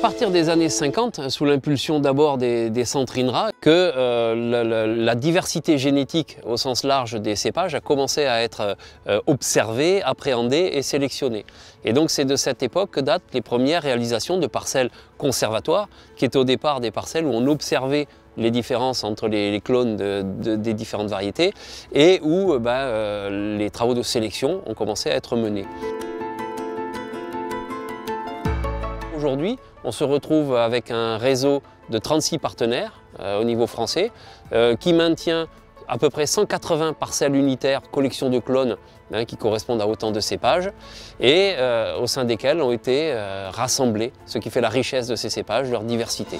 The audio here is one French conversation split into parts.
partir des années 50, sous l'impulsion d'abord des centres INRA, que la diversité génétique au sens large des cépages a commencé à être observée, appréhendée et sélectionnée. Et donc c'est de cette époque que datent les premières réalisations de parcelles conservatoires, qui étaient au départ des parcelles où on observait les différences entre les clones des différentes variétés et où les travaux de sélection ont commencé à être menés. Aujourd'hui, on se retrouve avec un réseau de 36 partenaires au niveau français qui maintient à peu près 180 parcelles unitaires, collections de clones qui correspondent à autant de cépages et au sein desquels ont été rassemblés, ce qui fait la richesse de ces cépages, leur diversité.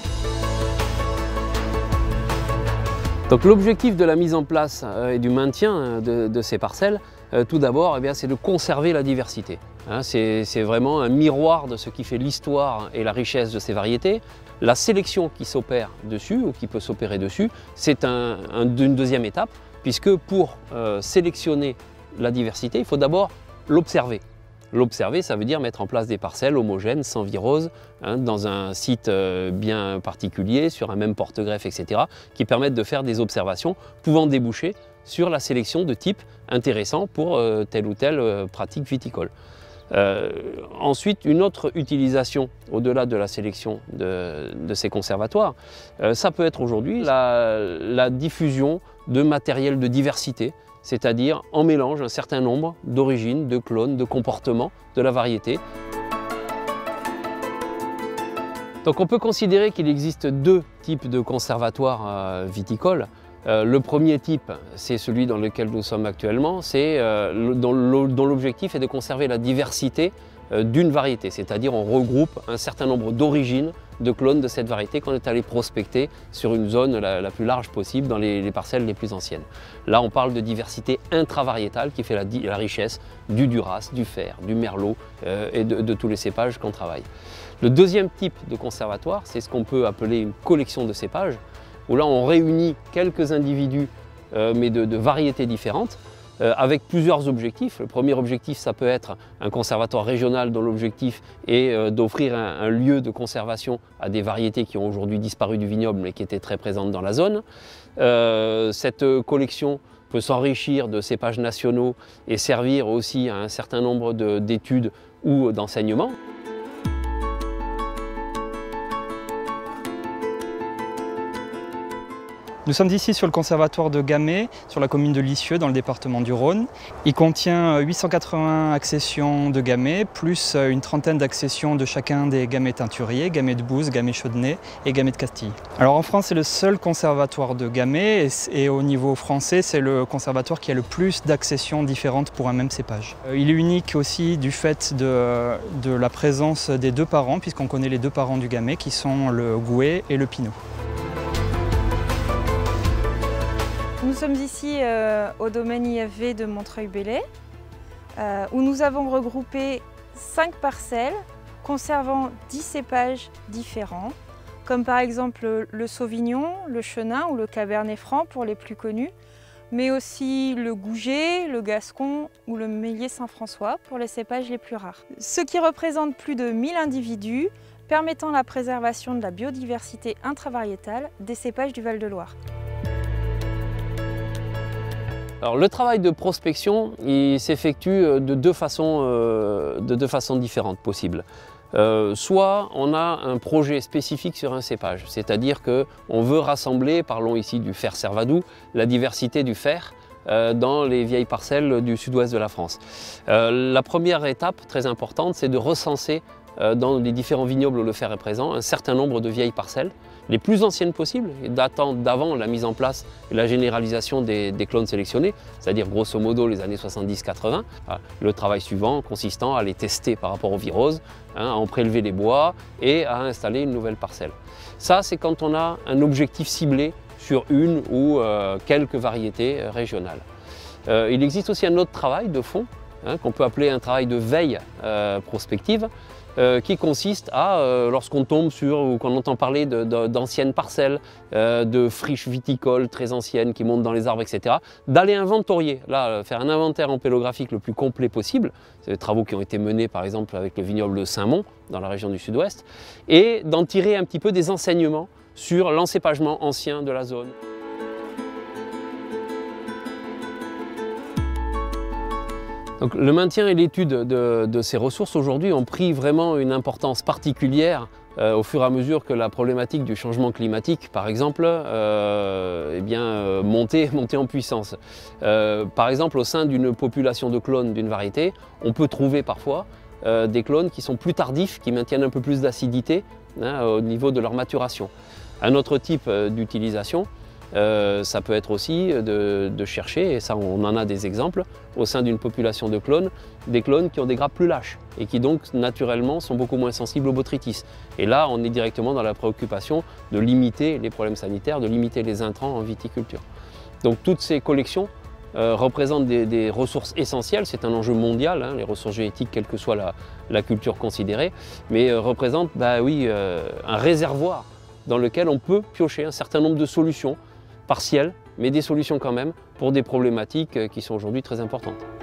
Donc l'objectif de la mise en place et du maintien de ces parcelles, tout d'abord, c'est de conserver la diversité. C'est vraiment un miroir de ce qui fait l'histoire et la richesse de ces variétés. La sélection qui s'opère dessus, ou qui peut s'opérer dessus, c'est une deuxième étape, puisque pour sélectionner la diversité, il faut d'abord l'observer. L'observer, ça veut dire mettre en place des parcelles homogènes, sans virose, dans un site bien particulier, sur un même porte-greffe, etc., qui permettent de faire des observations pouvant déboucher sur la sélection de types intéressants pour telle ou telle pratique viticole. Ensuite, une autre utilisation au-delà de la sélection de ces conservatoires, ça peut être aujourd'hui la diffusion de matériel de diversité, c'est-à-dire en mélange un certain nombre d'origines, de clones, de comportements de la variété. Donc on peut considérer qu'il existe deux types de conservatoires viticoles. Le premier type, c'est celui dans lequel nous sommes actuellement, dont l'objectif est de conserver la diversité d'une variété, c'est-à-dire on regroupe un certain nombre d'origines de clones de cette variété qu'on est allé prospecter sur une zone la plus large possible dans les parcelles les plus anciennes. Là on parle de diversité intravariétale qui fait la richesse du Duras, du Fer, du Merlot et de tous les cépages qu'on travaille. Le deuxième type de conservatoire, c'est ce qu'on peut appeler une collection de cépages, où là on réunit quelques individus mais de variétés différentes avec plusieurs objectifs. Le premier objectif, ça peut être un conservatoire régional dont l'objectif est d'offrir un lieu de conservation à des variétés qui ont aujourd'hui disparu du vignoble mais qui étaient très présentes dans la zone. Cette collection peut s'enrichir de cépages nationaux et servir aussi à un certain nombre d'études ou d'enseignements. Nous sommes ici sur le conservatoire de Gamay, sur la commune de Lisieux, dans le département du Rhône. Il contient 880 accessions de Gamay, plus une trentaine d'accessions de chacun des Gamay teinturiers, Gamay de Bouze, Gamay Chaudenay et Gamay de Castille. Alors en France, c'est le seul conservatoire de Gamay et au niveau français, c'est le conservatoire qui a le plus d'accessions différentes pour un même cépage. Il est unique aussi du fait de la présence des deux parents, puisqu'on connaît les deux parents du Gamay qui sont le Gouais et le Pinot. Nous sommes ici au domaine IFV de Montreuil-Bellay, où nous avons regroupé 5 parcelles conservant 10 cépages différents, comme par exemple le Sauvignon, le Chenin ou le Cabernet Franc pour les plus connus, mais aussi le Gouget, le Gascon ou le Méliès Saint-François pour les cépages les plus rares. Ce qui représente plus de 1000 individus, permettant la préservation de la biodiversité intravariétale des cépages du Val-de-Loire. Alors, le travail de prospection, il s'effectue de deux façons différentes possibles. Soit on a un projet spécifique sur un cépage, c'est-à-dire qu'on veut rassembler, parlons ici du fer Cervadou, la diversité du fer dans les vieilles parcelles du sud-ouest de la France. La première étape très importante, c'est de recenser dans les différents vignobles où le fer est présent un certain nombre de vieilles parcelles, les plus anciennes possibles, datant d'avant la mise en place et la généralisation des clones sélectionnés, c'est-à-dire grosso modo les années 70-80. Le travail suivant consistant à les tester par rapport aux viroses, à en prélever les bois et à installer une nouvelle parcelle. Ça, c'est quand on a un objectif ciblé sur une ou quelques variétés régionales. Il existe aussi un autre travail de fond, qu'on peut appeler un travail de veille prospective, qui consiste à, lorsqu'on tombe sur ou qu'on entend parler d'anciennes parcelles, de friches viticoles très anciennes qui montent dans les arbres, etc., d'aller inventorier, là, faire un inventaire ampélographique le plus complet possible. C'est des travaux qui ont été menés par exemple avec le vignoble de Saint-Mont, dans la région du Sud-Ouest, et d'en tirer un petit peu des enseignements sur l'encépagement ancien de la zone. Donc, le maintien et l'étude de ces ressources aujourd'hui ont pris vraiment une importance particulière au fur et à mesure que la problématique du changement climatique, par exemple, montait en puissance. Par exemple, au sein d'une population de clones d'une variété, on peut trouver parfois des clones qui sont plus tardifs, qui maintiennent un peu plus d'acidité au niveau de leur maturation. Un autre type d'utilisation, ça peut être aussi de chercher, et ça on en a des exemples, au sein d'une population de clones, des clones qui ont des grappes plus lâches et qui donc naturellement sont beaucoup moins sensibles au botrytis. Et là on est directement dans la préoccupation de limiter les problèmes sanitaires, de limiter les intrants en viticulture. Donc toutes ces collections représentent des ressources essentielles, c'est un enjeu mondial, hein, les ressources génétiques quelle que soit la culture considérée, mais représentent un réservoir dans lequel on peut piocher un certain nombre de solutions partielles, mais des solutions quand même pour des problématiques qui sont aujourd'hui très importantes.